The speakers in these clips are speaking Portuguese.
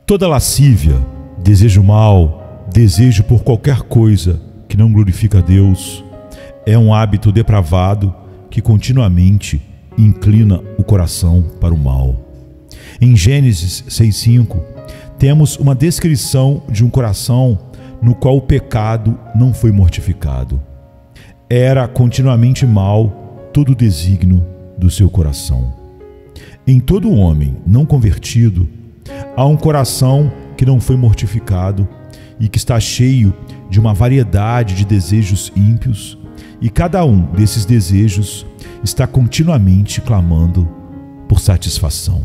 Toda lascívia, desejo mal, desejo por qualquer coisa que não glorifica a Deus, é um hábito depravado que continuamente inclina o coração para o mal. Em Gênesis 6:5, temos uma descrição de um coração no qual o pecado não foi mortificado. Era continuamente mal todo o desígnio do seu coração. Em todo homem não convertido, há um coração que não foi mortificado e que está cheio de uma variedade de desejos ímpios, e cada um desses desejos está continuamente clamando por satisfação.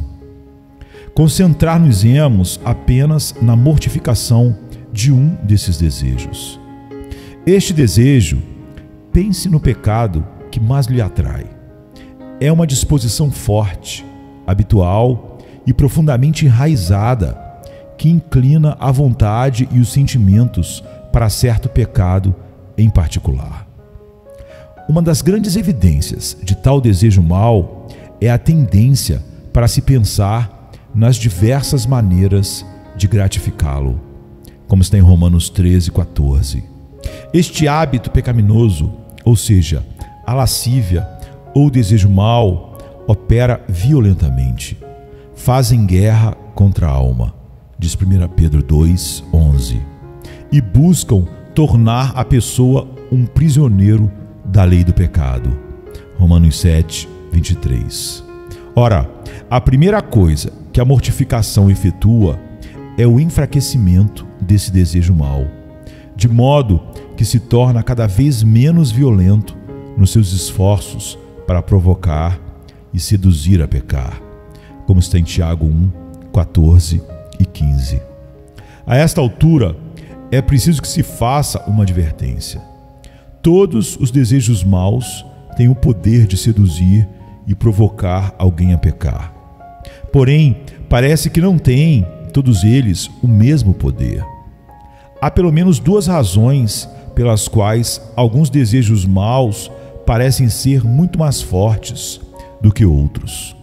Concentrar-nos-emos apenas na mortificação de um desses desejos. Este desejo, pense no pecado que mais lhe atrai. É uma disposição forte, habitual e profundamente enraizada que inclina a vontade e os sentimentos para certo pecado em particular. Uma das grandes evidências de tal desejo mau é a tendência para se pensar nas diversas maneiras de gratificá-lo, como está em Romanos 13:14. Este hábito pecaminoso, ou seja, a lascívia ou o desejo mau, opera violentamente. Fazem guerra contra a alma, diz 1 Pedro 2:11, e buscam tornar a pessoa um prisioneiro da lei do pecado, Romanos 7:23. Ora, a primeira coisa que a mortificação efetua é o enfraquecimento desse desejo mau, de modo que se torna cada vez menos violento nos seus esforços para provocar e seduzir a pecar, como está em Tiago 1:14 e 15. A esta altura, é preciso que se faça uma advertência. Todos os desejos maus têm o poder de seduzir e provocar alguém a pecar. Porém, parece que não têm, todos eles, o mesmo poder. Há pelo menos duas razões pelas quais alguns desejos maus parecem ser muito mais fortes do que outros.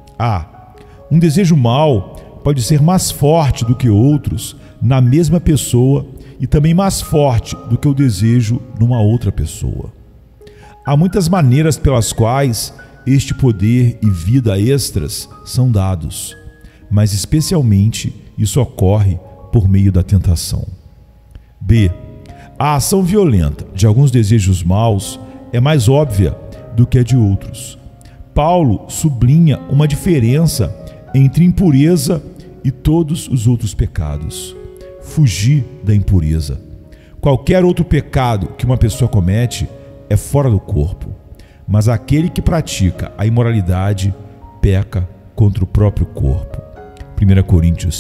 Um desejo mau pode ser mais forte do que outros na mesma pessoa e também mais forte do que o desejo numa outra pessoa. Há muitas maneiras pelas quais este poder e vida extras são dados, mas especialmente isso ocorre por meio da tentação. A ação violenta de alguns desejos maus é mais óbvia do que a de outros. Paulo sublinha uma diferença entre impureza e todos os outros pecados. Fugir da impureza. Qualquer outro pecado que uma pessoa comete é fora do corpo, mas aquele que pratica a imoralidade peca contra o próprio corpo. 1 Coríntios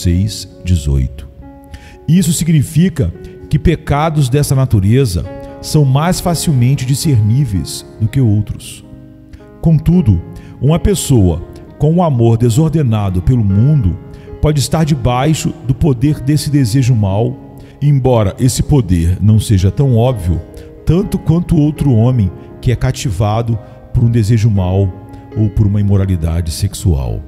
6:18. Isso significa que pecados dessa natureza são mais facilmente discerníveis do que outros. Contudo, uma pessoa com um amor desordenado pelo mundo pode estar debaixo do poder desse desejo mau, embora esse poder não seja tão óbvio, tanto quanto outro homem que é cativado por um desejo mau ou por uma imoralidade sexual.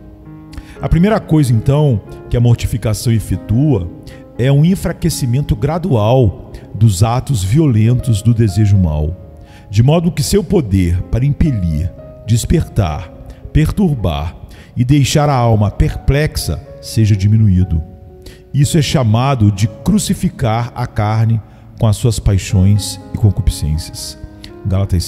A primeira coisa, então, que a mortificação efetua é um enfraquecimento gradual dos atos violentos do desejo mau, de modo que seu poder para impelir, despertar, perturbar e deixar a alma perplexa seja diminuído. Isso é chamado de crucificar a carne com as suas paixões e concupiscências. Gálatas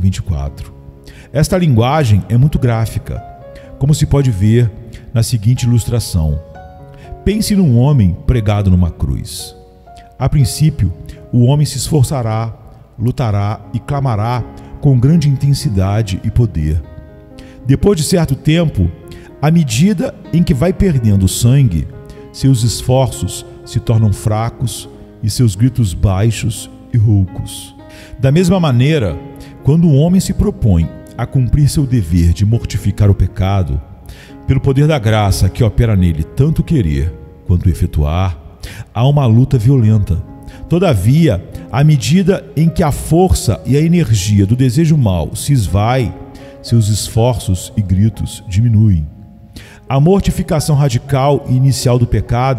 5:24. Esta linguagem é muito gráfica, como se pode ver na seguinte ilustração. Pense num homem pregado numa cruz. A princípio, o homem se esforçará, lutará e clamará com grande intensidade e poder. Depois de certo tempo, à medida em que vai perdendo sangue, seus esforços se tornam fracos e seus gritos baixos e roucos. Da mesma maneira, quando um homem se propõe a cumprir seu dever de mortificar o pecado, pelo poder da graça que opera nele tanto querer quanto efetuar, há uma luta violenta. Todavia, à medida em que a força e a energia do desejo mau se esvai, seus esforços e gritos diminuem. A mortificação radical e inicial do pecado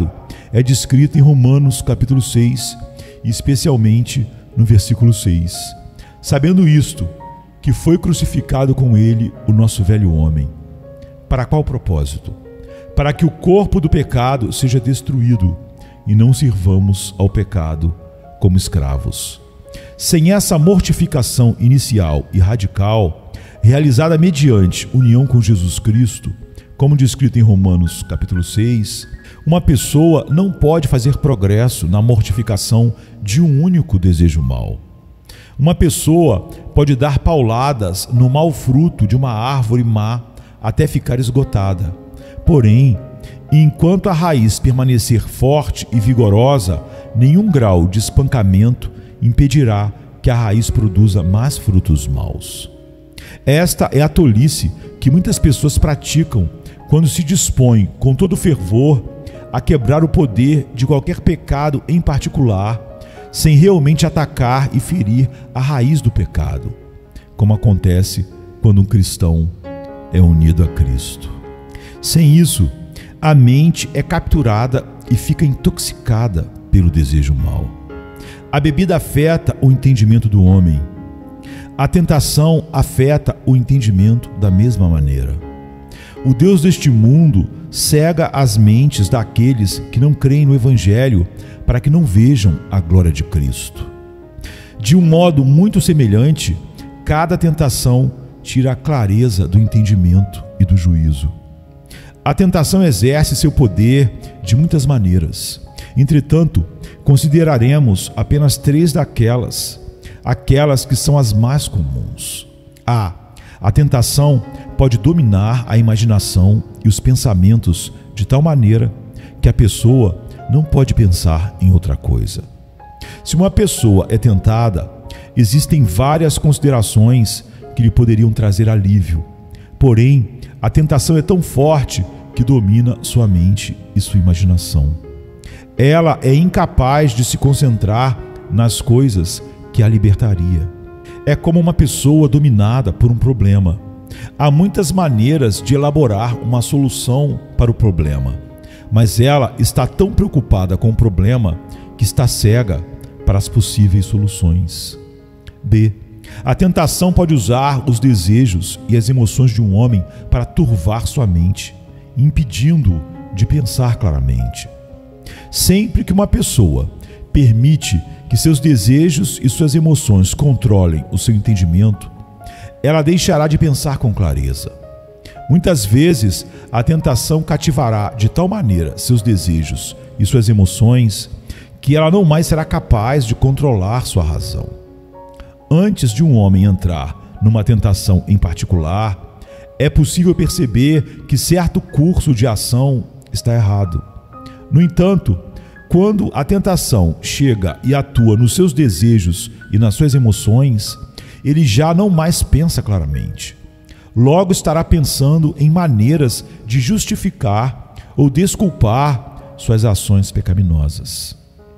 é descrita em Romanos capítulo 6, e especialmente no versículo 6. Sabendo isto, que foi crucificado com ele o nosso velho homem. Para qual propósito? Para que o corpo do pecado seja destruído e não sirvamos ao pecado como escravos. Sem essa mortificação inicial e radical, realizada mediante união com Jesus Cristo, como descrito em Romanos capítulo 6, uma pessoa não pode fazer progresso na mortificação de um único desejo mau. Uma pessoa pode dar pauladas no mau fruto de uma árvore má até ficar esgotada. Porém, enquanto a raiz permanecer forte e vigorosa, nenhum grau de espancamento impedirá que a raiz produza mais frutos maus. Esta é a tolice que muitas pessoas praticam quando se dispõem com todo fervor a quebrar o poder de qualquer pecado em particular, sem realmente atacar e ferir a raiz do pecado, como acontece quando um cristão é unido a Cristo. Sem isso, a mente é capturada e fica intoxicada pelo desejo mau. A bebida afeta o entendimento do homem. A tentação afeta o entendimento da mesma maneira. O Deus deste mundo cega as mentes daqueles que não creem no Evangelho para que não vejam a glória de Cristo. De um modo muito semelhante, cada tentação tira a clareza do entendimento e do juízo. A tentação exerce seu poder de muitas maneiras. Entretanto, consideraremos apenas 3 daquelas, aquelas que são as mais comuns. A tentação pode dominar a imaginação e os pensamentos de tal maneira que a pessoa não pode pensar em outra coisa. Se uma pessoa é tentada, existem várias considerações que lhe poderiam trazer alívio. Porém, a tentação é tão forte que domina sua mente e sua imaginação. Ela é incapaz de se concentrar nas coisas que a libertaria. É como uma pessoa dominada por um problema. Há muitas maneiras de elaborar uma solução para o problema, mas ela está tão preocupada com o problema que está cega para as possíveis soluções. B. A tentação pode usar os desejos e as emoções de um homem para turvar sua mente, impedindo-o de pensar claramente. Sempre que uma pessoa permite que seus desejos e suas emoções controlem o seu entendimento, ela deixará de pensar com clareza. Muitas vezes, a tentação cativará de tal maneira seus desejos e suas emoções que ela não mais será capaz de controlar sua razão. Antes de um homem entrar numa tentação em particular, é possível perceber que certo curso de ação está errado. No entanto, quando a tentação chega e atua nos seus desejos e nas suas emoções, ele já não mais pensa claramente. Logo estará pensando em maneiras de justificar ou desculpar suas ações pecaminosas.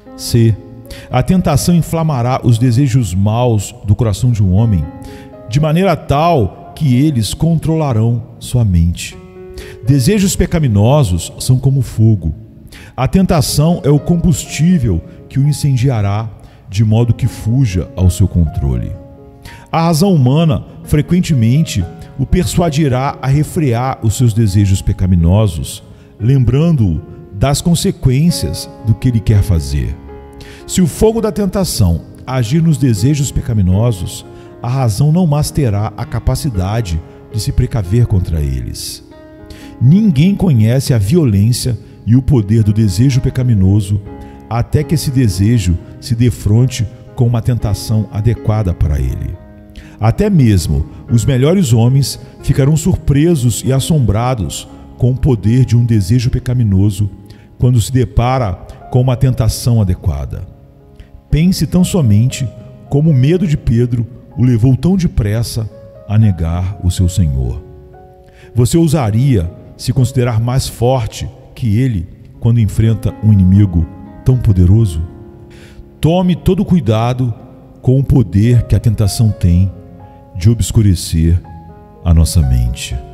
C. A tentação inflamará os desejos maus do coração de um homem, de maneira tal que eles controlarão sua mente. Desejos pecaminosos são como fogo. A tentação é o combustível que o incendiará, de modo que fuja ao seu controle. A razão humana, frequentemente, o persuadirá a refrear os seus desejos pecaminosos, lembrando-o das consequências do que ele quer fazer. Se o fogo da tentação agir nos desejos pecaminosos, a razão não mais terá a capacidade de se precaver contra eles. Ninguém conhece a violência e o poder do desejo pecaminoso até que esse desejo se defronte com uma tentação adequada para ele. Até mesmo os melhores homens ficarão surpresos e assombrados com o poder de um desejo pecaminoso quando se depara com uma tentação adequada. Pense tão somente como o medo de Pedro o levou tão depressa a negar o seu Senhor. Você ousaria se considerar mais forte que ele quando enfrenta um inimigo tão poderoso? Tome todo cuidado com o poder que a tentação tem de obscurecer a nossa mente.